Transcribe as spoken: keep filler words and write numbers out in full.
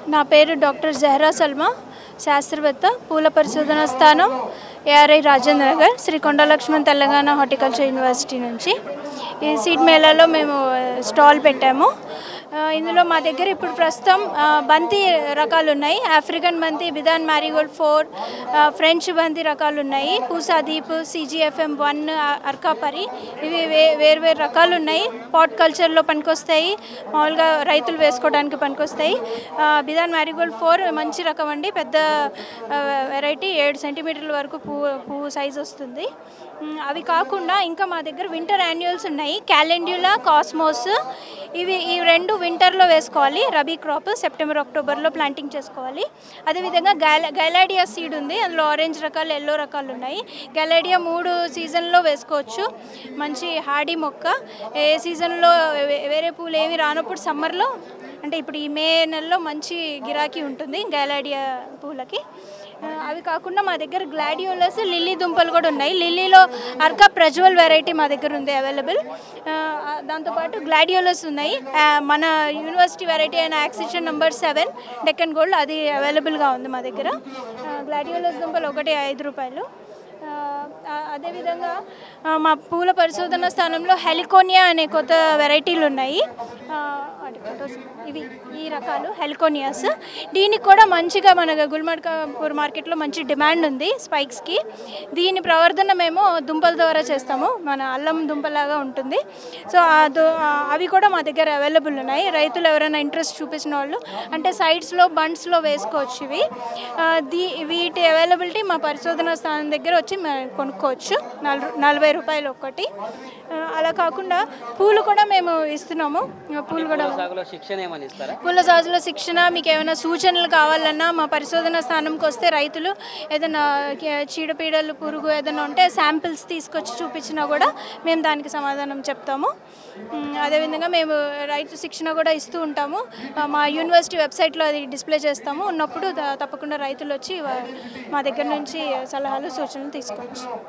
నా పేరు doctor Jahra Salma, శాస్త్రవేత్త, పూల పరిశోధన స్థానం ఏఆర్ఐ రాజేంద్ర నగర్, శ్రీ కొండ లక్ష్మణ్ తెలంగాణ హార్టికల్చర్ యూనివర్సిటీ నుంచి. ఈ సీడ్ మేళాలో మేము స్టాల్ పెట్టాము. ఇందులో మా దగ్గర ఇప్పుడు ప్రస్తుతం బంతి రకాలు ఉన్నాయి. ఆఫ్రికన్ బంతి, బిదాన్ మ్యారీగోల్డ్ ఫోర్, ఫ్రెంచ్ బంతి రకాలు ఉన్నాయి. పూసా దీప్, సిజిఎఫ్ఎం వన్, అర్కాపరి, ఇవి వే వేరు వేరు రకాలు ఉన్నాయి. పాట్ కల్చర్లో పనికొస్తాయి, మామూలుగా రైతులు వేసుకోవడానికి పనికొస్తాయి. బిదాన్ మ్యారీగోల్డ్ ఫోర్ మంచి రకం అండి, పెద్ద వెరైటీ, ఏడు సెంటీమీటర్ల వరకు పువ్వు పువ్వు సైజ్ వస్తుంది. అవి కాకుండా ఇంకా మా దగ్గర వింటర్ యాన్యువల్స్ ఉన్నాయి, క్యాలెండ్యులా, కాస్మోస్. ఇవి ఈ రెండు వింటర్లో వేసుకోవాలి, రబీ క్రాప్, సెప్టెంబర్ అక్టోబర్లో ప్లాంటింగ్ చేసుకోవాలి. అదేవిధంగా గైలా గైలాడియా సీడ్ ఉంది, అందులో ఆరెంజ్ రకాలు, ఎల్లో రకాలు ఉన్నాయి. గైలాడియా మూడు సీజన్లో వేసుకోవచ్చు, మంచి హాడీ మొక్క. ఏ సీజన్లో వేరే పూలు ఏమి రానప్పుడు సమ్మర్లో, అంటే ఇప్పుడు ఈ మే నెలలో మంచి గిరాకీ ఉంటుంది గైలాడియా పూలకి. అవి కాకుండా మా దగ్గర గ్లాడియోలస్, లిల్లీ దుంపలు కూడా ఉన్నాయి. లిల్లీలో అర్కా ప్రజ్వల్ వెరైటీ మా దగ్గర ఉంది అవైలబుల్. దాంతోపాటు గ్లాడియోలస్ ఉన్నాయి. మన యూనివర్సిటీ వెరైటీ అయిన accession number seven Deccan gold, అది అవైలబుల్గా ఉంది మా దగ్గర. గ్లాడియోలస్ దుంపలు ఒకటి ఐదు రూపాయలు. అదేవిధంగా మా పూల పరిశోధన స్థానంలో హెలికోనియా అనే కొత్త వెరైటీలు ఉన్నాయి. ఇవి ఈ రకాలు హెలికోనియాస్. దీనికి కూడా మంచిగా మన గుల్మడ్కాపూర్ మార్కెట్లో మంచి డిమాండ్ ఉంది స్పైక్స్కి. దీని ప్రవర్ధన మేము దుంపల ద్వారా చేస్తాము, మన అల్లం దుంపలాగా ఉంటుంది. సో అవి కూడా మా దగ్గర అవైలబుల్ ఉన్నాయి. రైతులు ఎవరైనా ఇంట్రెస్ట్ చూపించిన వాళ్ళు అంటే సైడ్స్లో బండ్స్లో వేసుకోవచ్చు. ఇవి దీ వీటి అవైలబిలిటీ మా పరిశోధన స్థానం దగ్గర వచ్చి కొనుక్కోవచ్చు, నల్ నలభై రూపాయలు ఒక్కటి. అలా కాకుండా పూలు కూడా మేము ఇస్తున్నాము. పూలు కూడా పూల సాగులో శిక్షణ, మీకు ఏమైనా సూచనలు కావాలన్నా మా పరిశోధన స్థానంకి వస్తే రైతులు ఏదైనా చీడపీడలు, పురుగు ఏదైనా ఉంటే శాంపిల్స్ తీసుకొచ్చి చూపించినా కూడా మేము దానికి సమాధానం చెప్తాము. అదేవిధంగా మేము రైతు శిక్షణ కూడా ఇస్తూ ఉంటాము. మా యూనివర్సిటీ వెబ్సైట్లో అది డిస్ప్లే చేస్తాము. ఉన్నప్పుడు తప్పకుండా రైతులు వచ్చి మా దగ్గర నుంచి సలహాలు, సూచనలు తీసుకోవచ్చు.